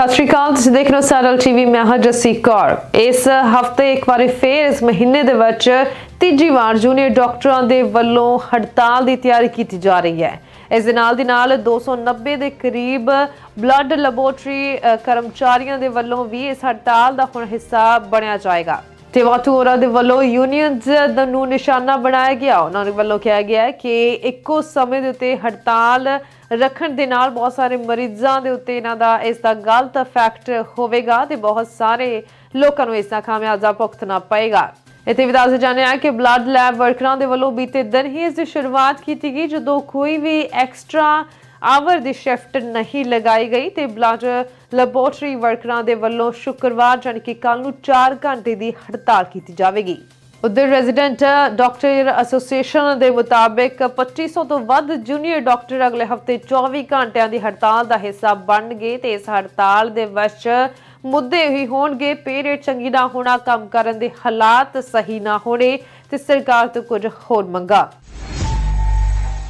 सत श्री अकाल, तुसीं देख रहे हो सरल टीवी। मैं हां जस्सी कौर। इस हफ्ते एक बार फिर इस महीने दे विच तीजी वार जूनियर डॉक्टरां दे वल्लों हड़ताल की तैयारी की जा रही है। इस दे नाल 290 के करीब ब्लड लैबोरेटरी कर्मचारियों के वल्लों भी इस हड़ताल का हुण हिस्सा बनया जाएगा। तेवातू होरां दे वल्लों यूनियंस नूं निशाना बनाया गया। उन्होंने वल्लों कहा गया है कि इक्को समय दे उत्ते हड़ताल रखण दे नाल बहुत सारे मरीजां दे उत्ते इन्हां दा इसदा गलत इफैक्ट होवेगा ते बहुत सारे लोकां नूं इसदा खामियाजा भुगतना पएगा। इत्थे भी दस जाने कि ब्लड लैब वर्करां दे वल्लों बीते दिन ही इस दी शुरुआत की गई, जदों कोई भी एक्सट्रा आवर दी शिफ्ट नहीं लगाई गई ते ब्लड लैबोरेटरी वर्करां दे वल्लों शुक्रवार यानी कि कल नूं 4 घंटे की हड़ताल की जाएगी। उधर रेजिडेंट डॉक्टर एसोसीएशन के मुताबिक 2500 तो वध जूनियर डॉक्टर अगले हफ्ते 24 घंटिया की हड़ताल का हिस्सा बन गए। तो इस हड़ताल के विच मुद्दे ही होणगे पे रेट चंगी ना होना, काम करन दे हालात सही ना होने ते सरकार तो कुछ होर मंगा।